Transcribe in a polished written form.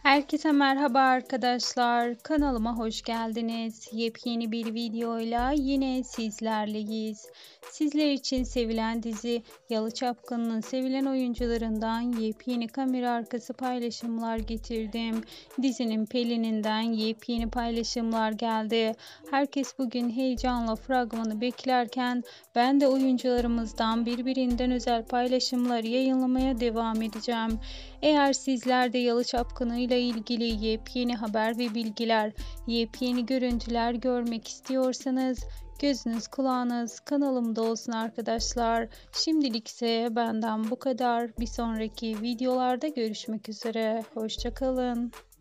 Herkese merhaba arkadaşlar. Kanalıma hoş geldiniz. Yepyeni bir videoyla yine sizlerleyiz. Sizler için sevilen dizi Yalı Çapkını'nın sevilen oyuncularından yepyeni kamera arkası paylaşımlar getirdim. Dizinin Pelin'inden yepyeni paylaşımlar geldi. Herkes bugün heyecanla fragmanı beklerken ben de oyuncularımızdan birbirinden özel paylaşımlar yayınlamaya devam edeceğim. Eğer sizler de Yalı Çapkını ile ilgili yepyeni haber ve bilgiler, yepyeni görüntüler görmek istiyorsanız gözünüz kulağınız kanalımda olsun arkadaşlar. Şimdilik ise benden bu kadar. Bir sonraki videolarda görüşmek üzere. Hoşça kalın.